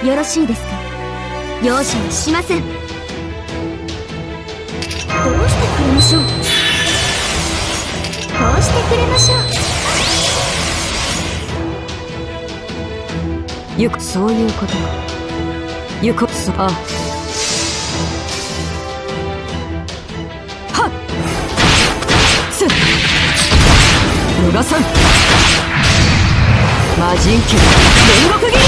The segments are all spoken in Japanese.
よろしいですか。容赦はしません。どうしてくれましょう。こうしてくれましょう。 ゆく、そういうことか。ゆこ、あ。はっすっ逃がさん。魔人剣煉獄斬り。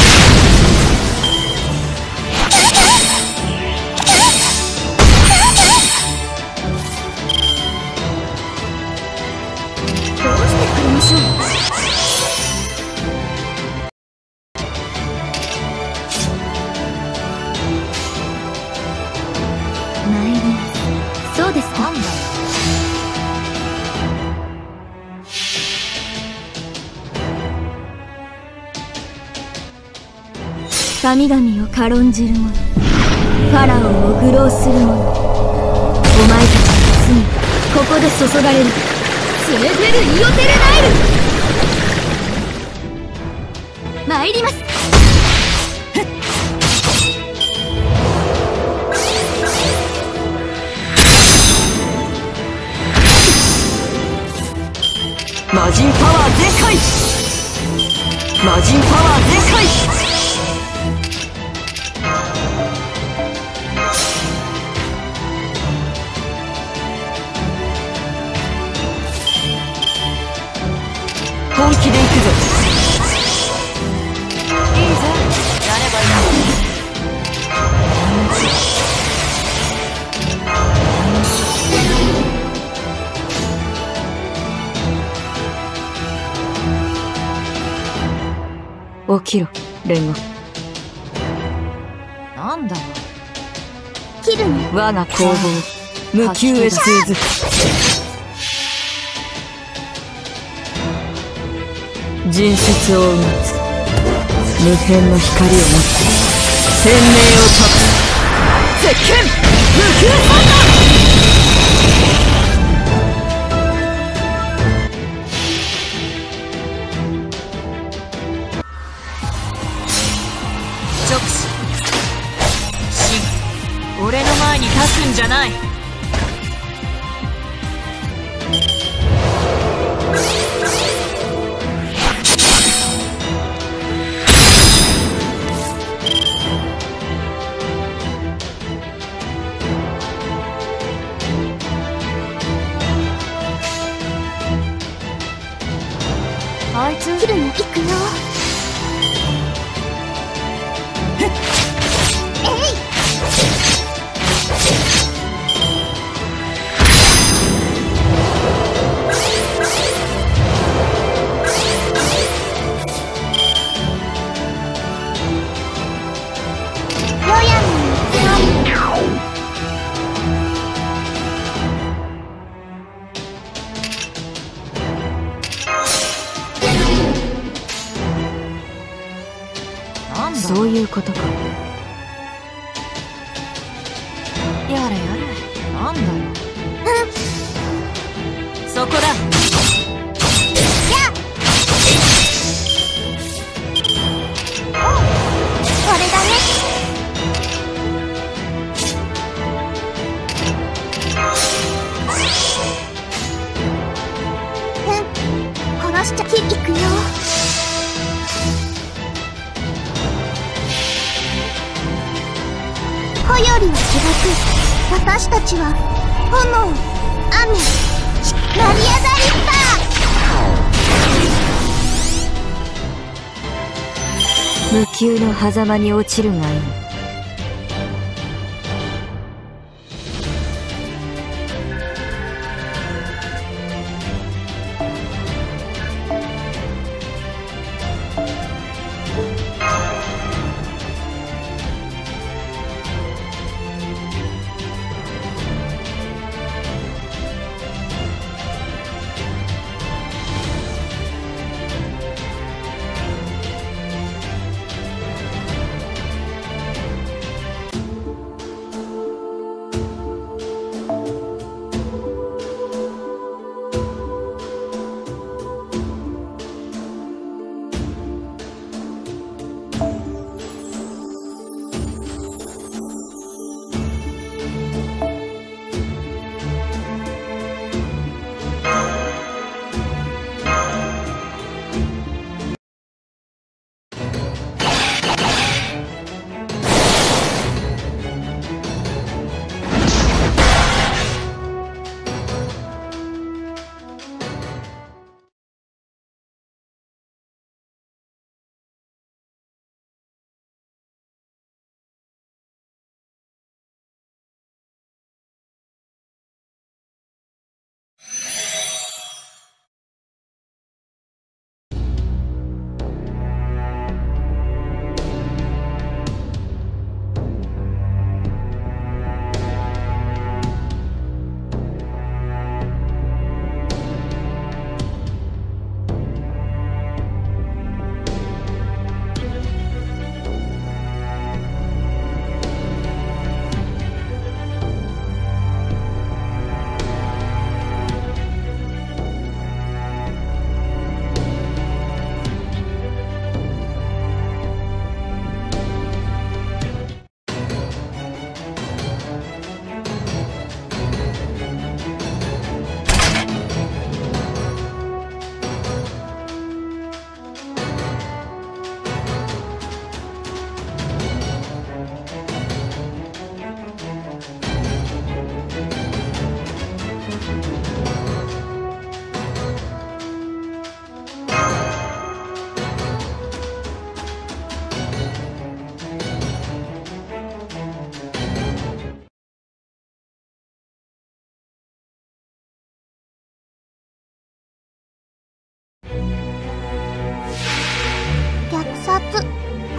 どうしてくれましょう。参ります。そうですか。神々を軽んじる者、ファラオを愚弄する者、お前たちの罪、ここで注がれる。ツネフェル・イオテルナイル。参ります。 魔人パワー全開。魔人パワー全開。本気で行くぞ。いいぜ、やればいい。起きろ、煉獄。なんだろう。 切るね。 我が攻防、無休へ通ず。人説をうまつ無辺の光を持って天命を断つ絶剣無休三直視真俺の前に立つんじゃない。あいつ切るね。行くよ。えい。ヨヤンのそういうことか。やれやれ、なんだよ。そこだ。 やっ。お、これだね。殺しちゃいくよ。子よりは違く、私たちは炎、雨、成り上がり無休の狭間に落ちるがいい。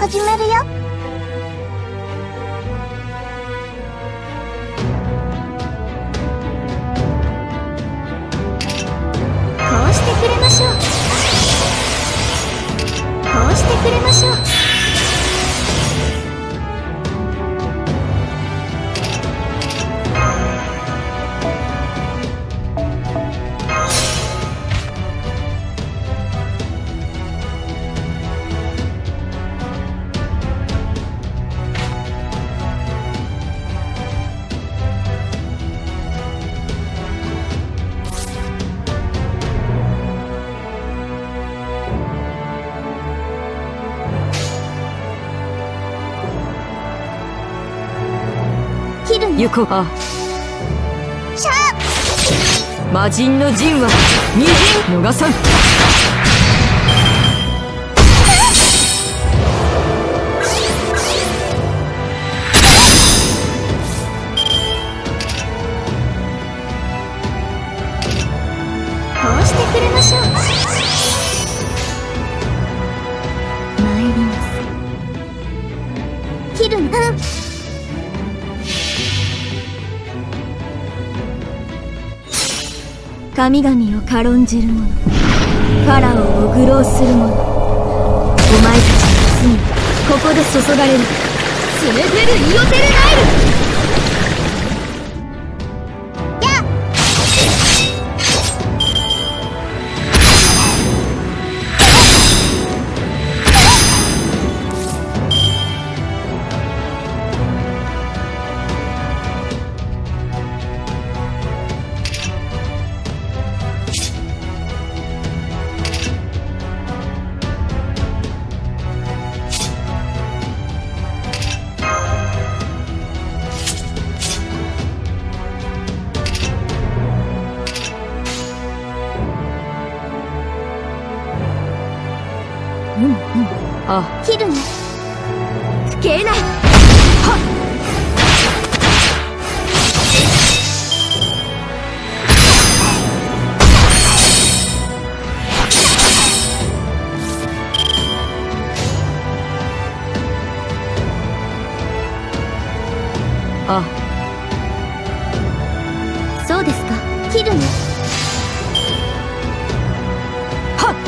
始めるよ。こうしてくれましょう。こうしてくれましょう。 行こう。あ、 シャー。 魔人の陣は二陣逃さん。 こうしてくれましょう。参ります。切るな。神々を軽んじる者、ファラオを愚弄する者、お前たちの罪ここで注がれる。スネフェル・イオテルナイル。 あ、 切るね。不敬な。はっ。 あ、 そうですか。切るね。 はっ。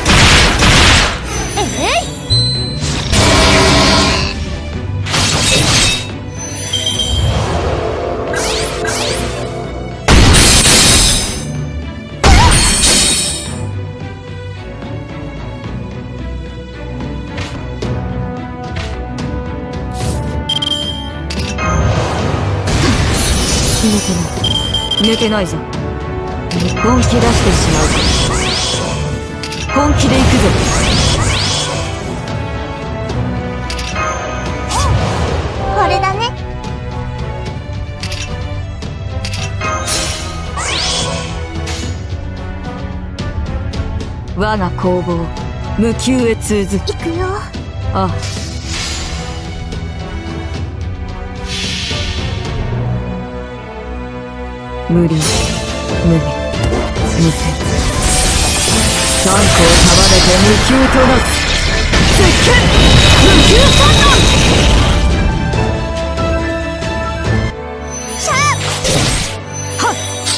抜けないぞ。本気出してしまう。本気で行くぞ。 これだね。 我が攻防無休へ通ず。 行くよ。 あ、無理、無限、無線。三個を束ねて無休となす。鉄拳無休三段。 シャー。 はっ。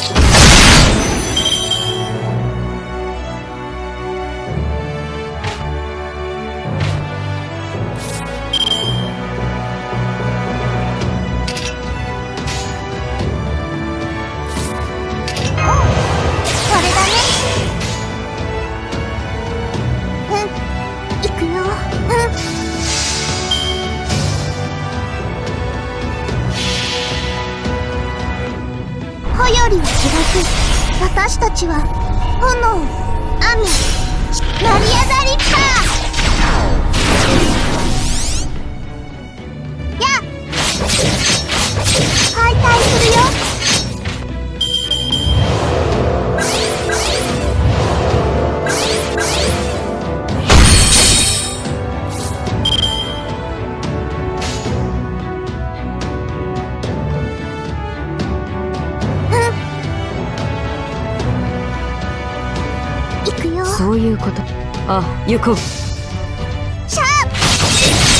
穂よりを開く。私たちは炎、雨、成り上がりか。や敗退するよ。 そういうこと。あ、行こう。 シャー。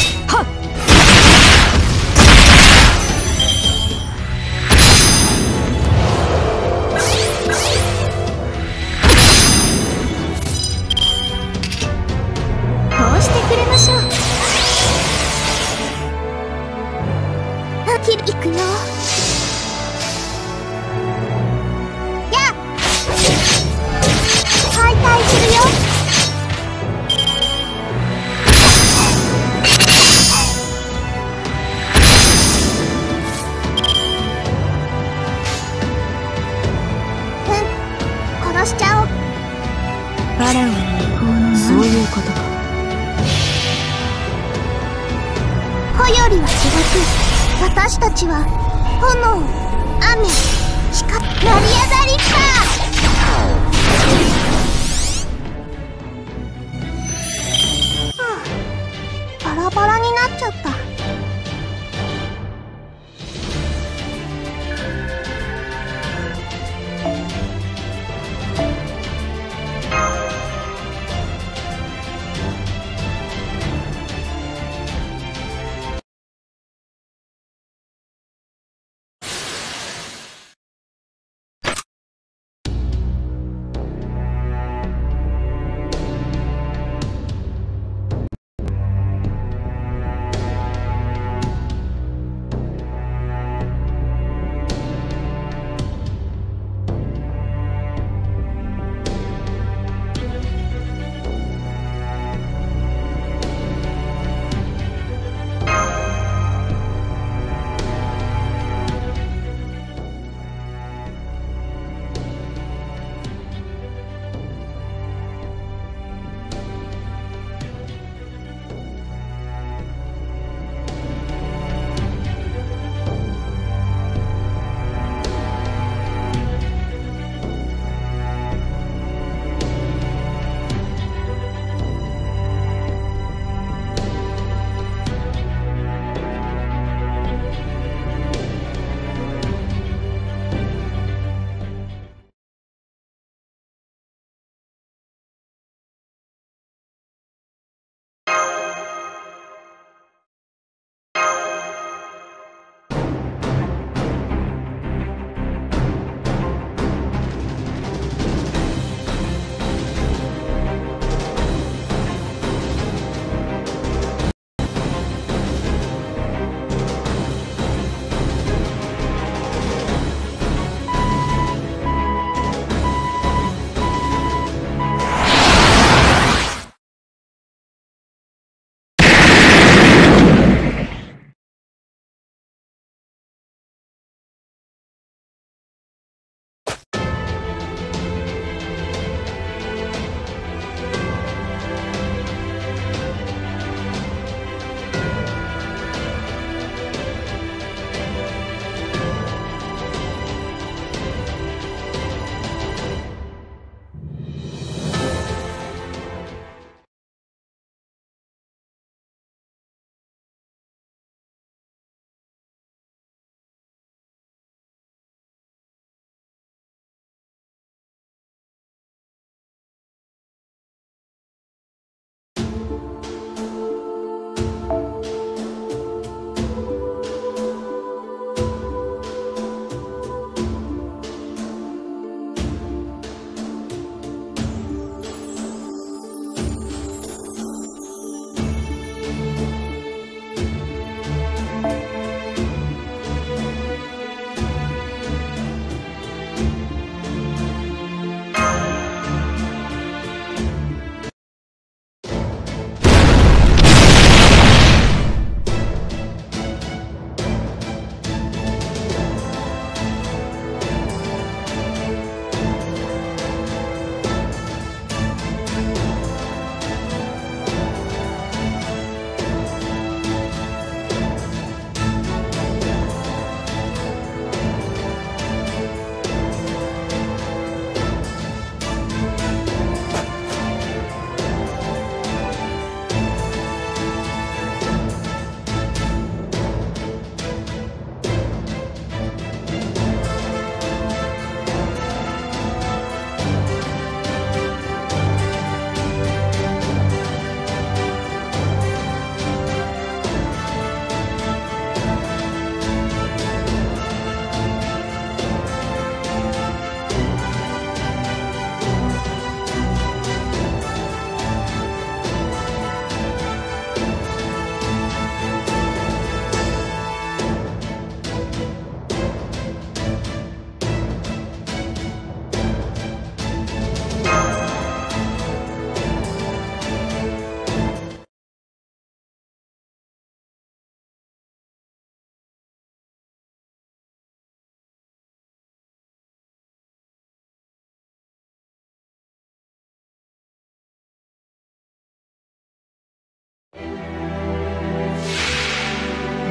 切るいくよ。やっ解体するよ。殺しちゃおう。 ファラオの意向のそういうことか。 穂よりは違く、私たちは炎、雨、光、成り上がりか。バラバラになっちゃった。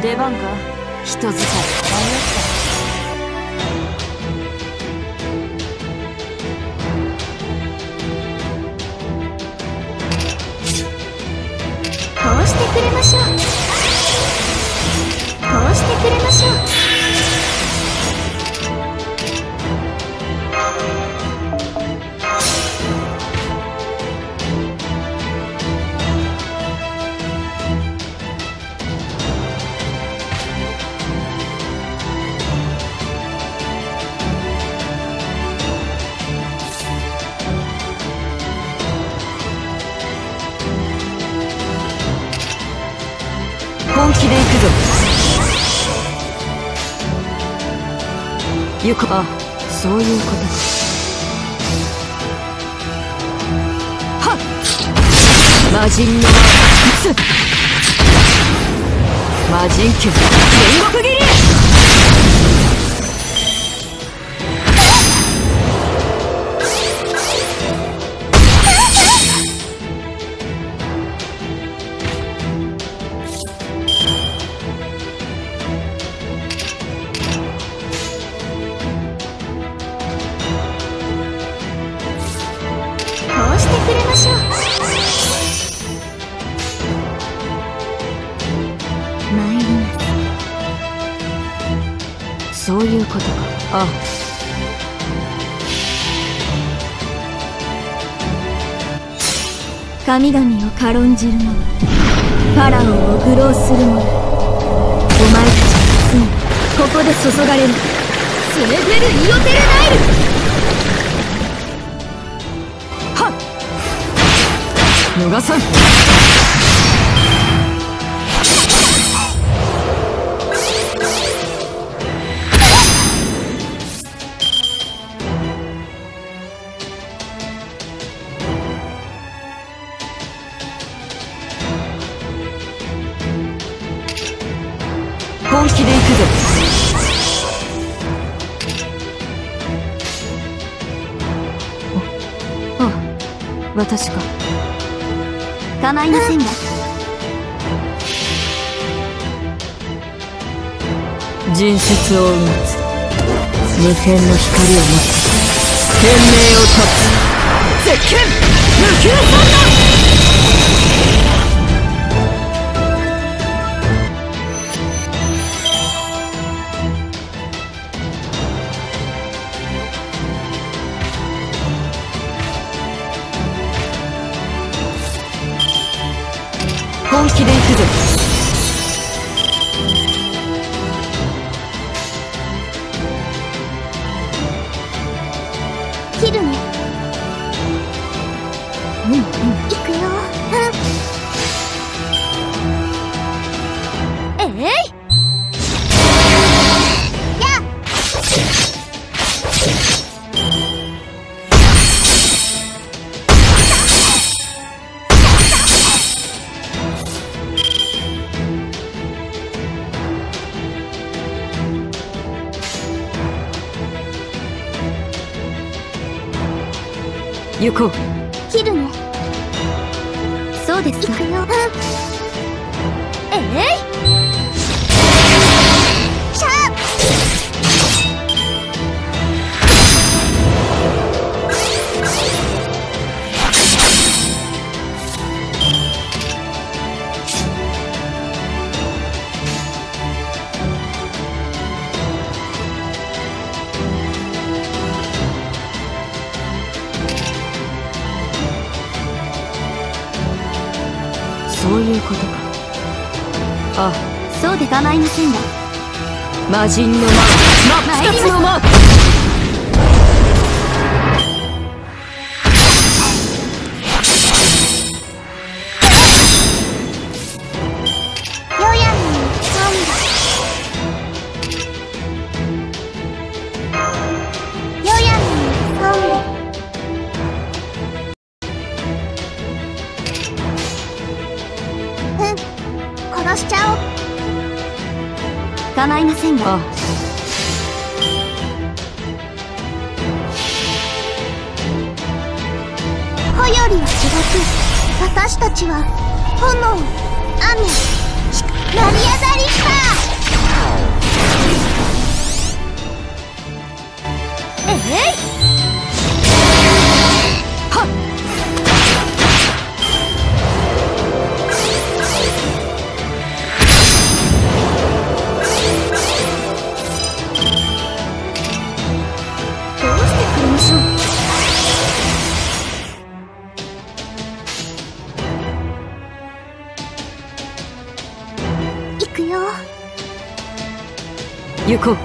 出番か。人使い迷った。 こうしてくれましょう。こうしてくれましょう。 本気で行くぞ。よく、あ、そういうことか。はっ、魔人の魔人球天国斬り。 くれましょう。参ります。 そういうことか。あ、 神々を軽んじる者、ファラオを愚弄する者、お前たちの罪、ここで注がれる。スネフェル・イオテルナイル。 逃さん。本気で行くぞ。あ、私か。 構いませんが。 人質を生まつ無限の光を持つ天命を断つ絶剣無休三本気で行くぞ。 切るね。行くよ。えいやっ。 行こう。 切るね。そうですか。行くよ。えいシャー。 そういうことか。あ、 そうで構いませんが。 魔人の魔、真っ二つの魔。 よやんにサンダ。よやんにサンダ。殺しちゃおう。構いませんが。 あ、 穂よりは違く、私たちは炎、雨、光、成り上がりか。 行こう。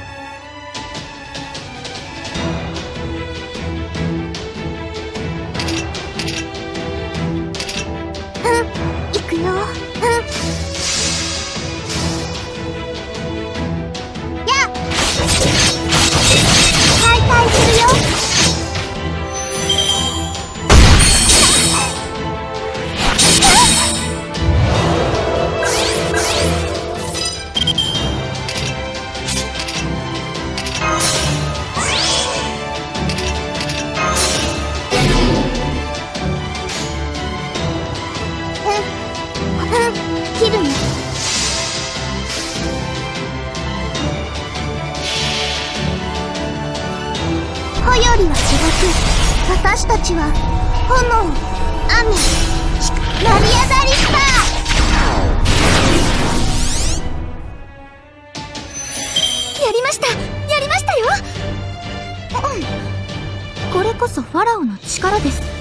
行くよ。やっ解体するよ。切るね。穂よりは違く、私たちは炎、雨、成り上がりした。 やりました、やりましたよ。これこそファラオの力です。